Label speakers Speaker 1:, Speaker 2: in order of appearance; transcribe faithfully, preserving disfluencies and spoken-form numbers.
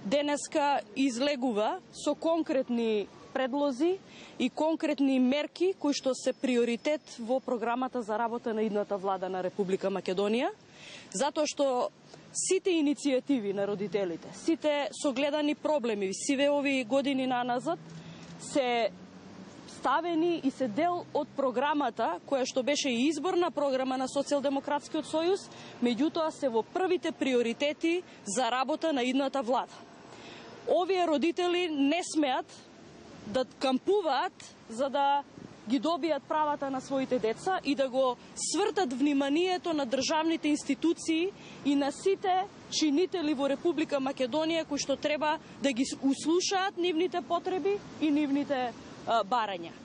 Speaker 1: денеска излегува со конкретни предлози и конкретни мерки кои што се приоритет во програмата за работа на идната влада на Република Македонија, затоа што сите иницијативи на родителите, сите согледани проблеми, сиве овие години наназад, се ставени и се дел од програмата, која што беше и изборна програма на Социјалдемократскиот сојуз, меѓутоа се во првите приоритети за работа на идната влада. Овие родители не смеат да кампуваат за да ги добијат правата на своите деца и да го свртат вниманието на државните институции и на сите чинители во Република Македонија кои што треба да ги услушаат нивните потреби и нивните а, барања.